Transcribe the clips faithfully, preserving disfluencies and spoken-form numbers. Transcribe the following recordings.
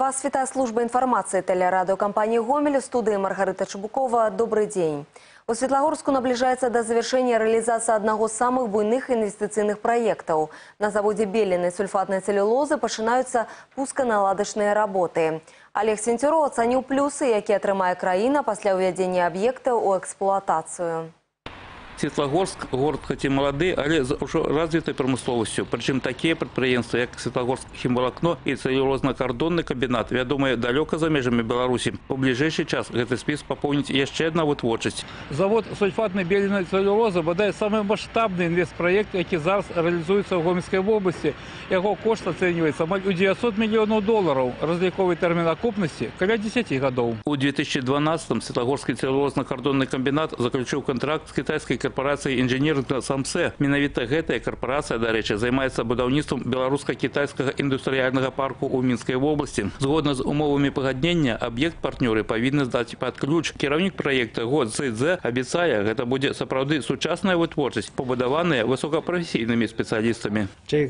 Вас вітає служба інформації телерадиокомпании «Гомель», в студии Маргарита Чебукова. Добрый день. У Светлогорску наближается до завершения реализация одного из самых буйных инвестиционных проектов. На заводе беленой сульфатной целлюлозы пачинаюцца пусканаладачныя работы. Олег Сентюров оценил плюсы, якія атрымае краіна пасля ўвядзення объекта у эксплуатацию. Светлогорск – город хоть и молодый, але с уже развитой промысловостью. Причем такие предприятия, как Светлогорск химволокно и целлюлозно-кардонный комбинат, вядомые далеко за межами Беларуси. У ближайший час этот список пополнить еще одна вытворчесть. Завод сульфатной беленой целлюлозы бодай самый масштабный инвестпроект, який зараз реализуется в Гомельской области. Его кошт оценивается у девятьсот миллионов долларов. Разликовый термин окупности – около десяти годов. У две тысячи двенадцатом Светлогорский целлюлозно-кардонный комбинат заключил контракт с китайской корпорацией инженеринга «Самсе». Менавіта гэтая корпорация, до речи, занимается будаўніцтвом белорусско-китайского индустриального парку у Минской области. Згодно с умовами погоднения, объект партнеры повинны сдать под ключ. Кіраўнік проекта Го Цзэцзэ обещает, это будет сапраўды сучасная вытворчесть, побудованная высокопрофессийными специалистами.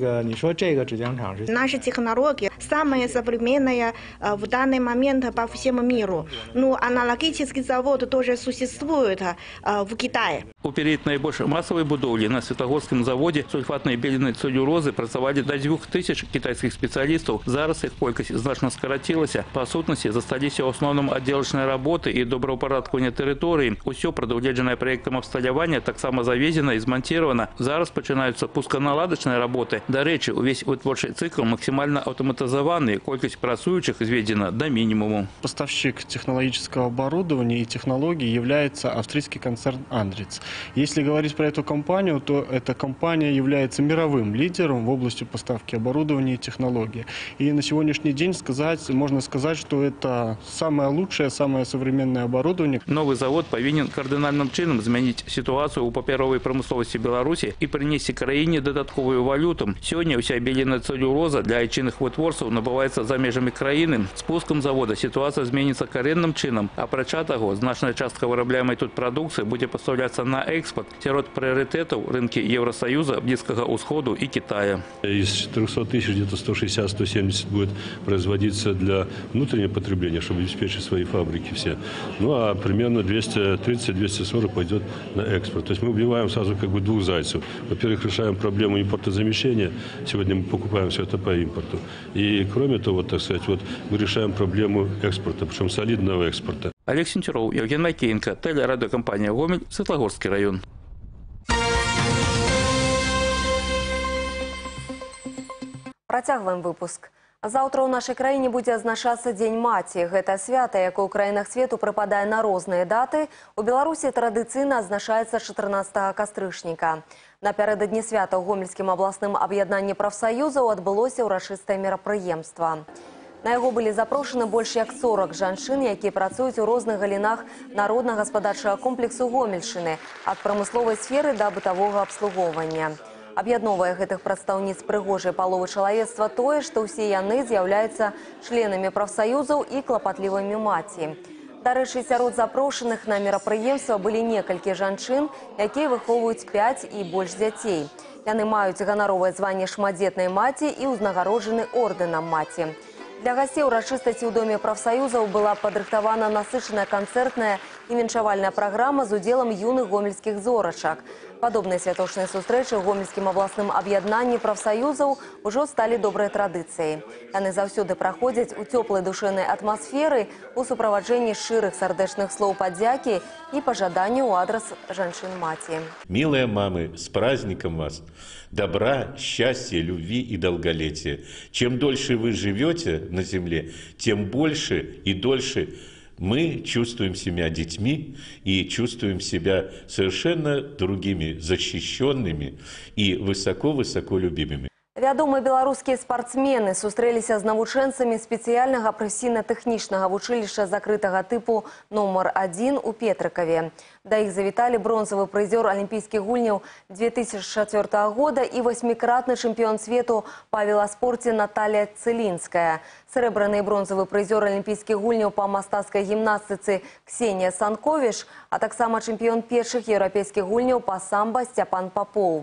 Наши технологии самые современные в данный момент по всему миру. Ну, аналогический завод тоже существует в Китае. У период наибольшей массовой будовли на Светлогорском заводе сульфатной беленой целлюлозы працавалі до двух тысяч китайских специалистов. Зараз их колькость значно скоротилась. По сутности застались в основном отделочные работы и добраўпарадкаванне территории. Усё прадугледжанае проектом абсталявання таксама завезено и смонтировано. Зараз пачинаются пусканаладачныя работы. До речи, увесь вытворчий цикл максимально автоматизованный. Колькость працующих изведена до минимума. Поставщик технологического оборудования и технологий является австрийский концерн «Андриц». Если говорить про эту компанию, то эта компания является мировым лидером в области поставки оборудования и технологий. И на сегодняшний день сказать, можно сказать, что это самое лучшее, самое современное оборудование. Новый завод повинен кардинальным чином изменить ситуацию у паперовой промысловости Беларуси и принести краине додатковую валюту. Сегодня вся беленая целлюлоза для айчинных вытворцев набывается за межами краины. С пуском завода ситуация изменится коренным чином, а прача того, значная частка вырабляемой тут продукции будет поставляться на экспорт. Сярод приоритетов рынки Евросоюза, Близкого Усходу и Китая. Из четырёхсот тысяч где-то сто шестьдесят — сто семьдесят будет производиться для внутреннего потребления, чтобы обеспечить свои фабрики все. Ну а примерно двести тридцать — двести сорок пойдет на экспорт. То есть мы убиваем сразу как бы двух зайцев. Во-первых, решаем проблему импортозамещения. Сегодня мы покупаем все это по импорту. И кроме того, так сказать, вот мы решаем проблему экспорта, причем солидного экспорта. Олег Сентюров, Евген Макеенко, телерадиокомпания «Гомель», Светлогорский район. Працягваем выпуск. Заўтра ў нашай краіне будзе адзначацца Дзень маці. Гэта свята, якое ў краінах свету прыпадае на розныя даты. У Беларусі традыцыйна адзначаецца чатырнаццатага кастрычніка. Напярэдадні свята ў Гомельскім абласным аб'яднанні прафсаюзаў адбылося ўрачыстае мерапрыемства. На яго былі запрошаны больш як сорок жанчын, якія працуюць у розных галінах народна-гаспадарчага комплексу Гомельшчыны, ад прамысловай сферы да бытавога абслугоўвання. Аб'ядноўвае гэтых прадстаўніц прыгожай паловы чалавецтва тое, што ўсе яны з'яўляюцца членамі прафсаюзаў і клапатлівымі маці. Дарэчы, сярод запрошаных на мерапрыемства былі некалькі жанчын, якія выхоўваюць пяць і больш дзяцей. Яны маюць ганаровае званне шматдзетнай маці і ўзнагароджаны ордэнам маці. Для гасцей урачыстасці ў доме прафсаюзаў была падрыхтавана насычаная канцэртная і віншавальная праграма з удзелам юных гомельскіх зорачак. Падобныя святочныя сустрэчы ў Гомельскім абласным аб'яднанні прафсаюзаў ужо сталі добрай традыцыяй. Яны заўсёды праходзяць у цёплай душэўнай атмасферы у суправаджэнні шчырых сардэчных слоў падзякі і пажаданняў у адрас жанчын-маці. Милые мамы, с праздником вас! Добра, счастья, любви и долголетия. Чем дольше вы живете на земле, тем больше и дольше мы чувствуем себя детьми и чувствуем себя совершенно другими, защищенными и высоко-высоко любимыми. Вядомыя беларускія спартсмены сустрэліся з навучэнцамі спецыяльнага прафесійна-тэхнічнага вучылішча закрытага тыпу нумар адзін у Петрыкаве. Да іх завіталі бронзавы прызёр алімпійскіх гульняў две тысячи чацвёртага года і васьмікратны чэмпіён свету па веласпорце Наталія Цылінская, срэбраны і бронзавы прызёр алімпійскіх гульняў па мастацкай гімнастыцы Ксенія Санковіч, а таксама чэмпіён першых еўрапейскіх гульняў па самба Сцяпан Папоў.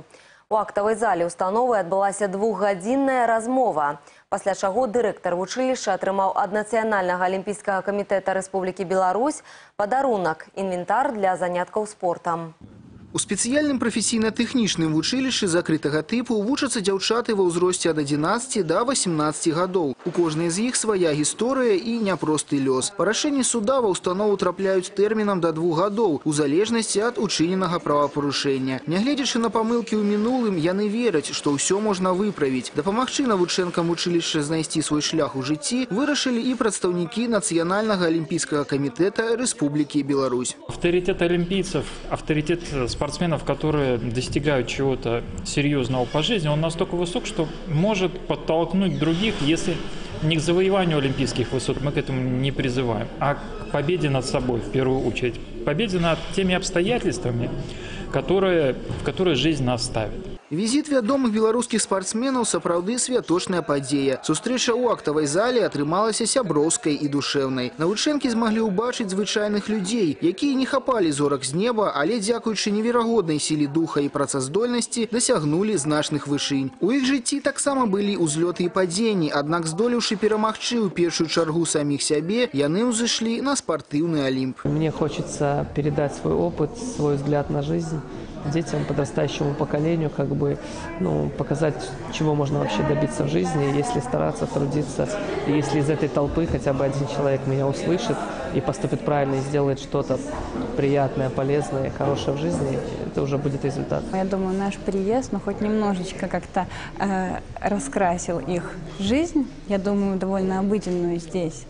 У актавай зале установы адбылася двухгадзінная размова, пасля чаго дырэктар вучылішча атрымаў ад Нацыянальнага алімпійскага камітэта Рэспублікі Беларусь падарунак – інвентар для заняткаў спортам. У спецыяльным прафесійна-тэхнічным вучылішчы закрытага тыпу вучацца дзяўчаты ва ўзросце ад адзінаццаці да васемнаццаці гадоў. У кожнай з іх свая гісторыя і няпросты лёс. Па рашэнні суда ва ўстанову трапляюць тэрмінам да двух гадоў, у залежнасці ад учыненага правапарушэння. Нягледзячы на памылкі ў мінулым, яны вераць, што ўсё можна выправіць. Дапамагчы навучэнкам учылішча знайсці свой шлях у жыцці вырашылі і прадстаўнікі Нацыянальнага алімпійскага камітэта Рэспублікі Беларусь. Авторитет олимпийцев, авторитет спортсменов, которые достигают чего-то серьезного по жизни, он настолько высок, что может подтолкнуть других, если не к завоеванию олимпийских высот, мы к этому не призываем, а к победе над собой в первую очередь. Победе над теми обстоятельствами, которые, в которые жизнь нас ставит. Візіт вядомых беларускіх спартсменаў сапраўды святочная падзея. Сустрэча ў актавай зале атрымалася сяброўскай і душэўнай. Навучэнкі змаглі ўбачыць звычайных людзей, якія не хапалі зорак з неба, але дзякуючы неверагоднай сіле духа і працаздольнасці дасягнулі значных вышынь. У іх жыцці таксама былі ўзлёты і падзенні, аднак здолеўшы перамагчы ў першую чаргу саміх сябе, яны ўзышлі на спартыўны Олимп. Мне хочется передать свой опыт, свой взгляд на жизнь детям, подрастающему поколению, как бы, ну, показать, чего можно вообще добиться в жизни, если стараться, трудиться. И если из этой толпы хотя бы один человек меня услышит и поступит правильно, и сделает что-то приятное, полезное, хорошее в жизни, это уже будет результат. Я думаю, наш приезд, ну, хоть немножечко как-то э, раскрасил их жизнь, я думаю, довольно обыденную здесь.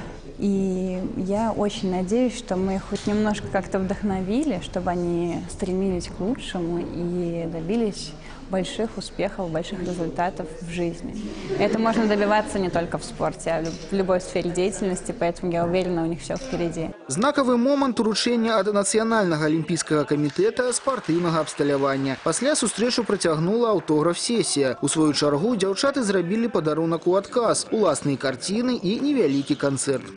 И я очень надеюсь, что мы их хоть немножко как-то вдохновили, чтобы они стремились к лучшему и добились больших успехов, больших результатов в жизни. Это можно добиваться не только в спорте, а в любой сфере деятельности, поэтому я уверена, у них все впереди. Знакавы момант уручэння ад Нацыянальнага алімпійскага камітэта спартыўнага абсталявання. Пасля сустрэчу працягнула аўтограф-сесія. У сваю чаргу дзяўчаты зрабілі падарунак у адказ, уласныя карціны і невялікі канцэрт.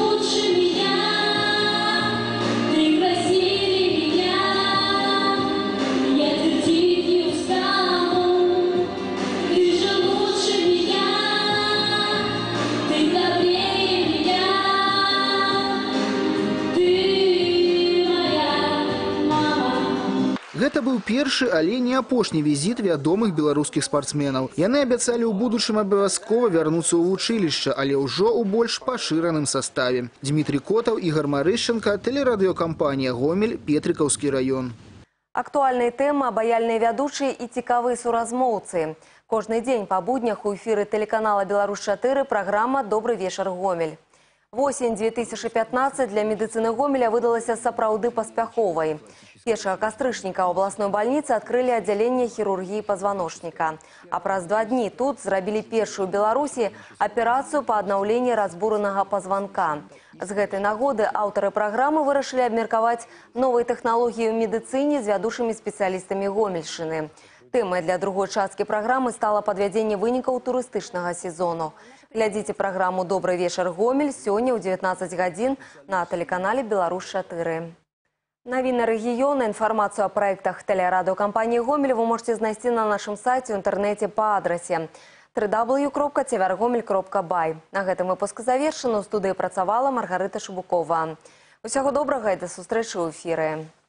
Гэта быў першы, але не апошні візіт вядомых беларускіх спартсменаў. Яны абяцалі ў будучым абавязкова вярнуцца ў вучылішча, але ўжо ў больш пашыраным саставе. Дмітрий Котаў, Ігор Марышченко, тэлерадыёкампанія «Гомель», Петрыкаўскі раён. Актуальныя тэмы, абаяльныя вядучыя і цікавыя суразмоўцы. Кожны дзень па буднях у эфіры тэлеканала «Беларусь чатыры» праграма «Добры вечар, Гомель». Восень две тысячи пятнадцать для медицины Гомеля выдалася сапраўды паспяховай. Першага кастрычніка ў абласной бальніцы адкрылі аддзяленне хірургіі пазваночніка. А праз два дні тут зрабілі першую ў Беларусі аперацыю па аднаўленні разбуранага пазванка. З гэтай нагоды аўтары праграмы вырашылі абмеркаваць новыя тэхналогіі ў медыцыне з вядучымі спецыялістамі Гомельшчыны. Тэмай для другой часткі праграмы стала падвядзенне вынікаў турыстычнага сезону. Глядзіце праграму «Добры вечар, Гомель» сёння ў дзевятнаццаць гадзін на тэлеканале «Беларусь чатыры». Навіны рэгіёна, інфармацыю о праектах тэлерадыёкампаніі «Гомель» вы можете знайсці на нашым сайце ў інтэрнэце па адрасе дабл ю дабл ю дабл ю кропка цевергомель кропка бай. На гэтым выпуск завершаны. У студыі працавала Маргарыта Шубукова. Усяго добрага і да сустрэчы ў эфіры.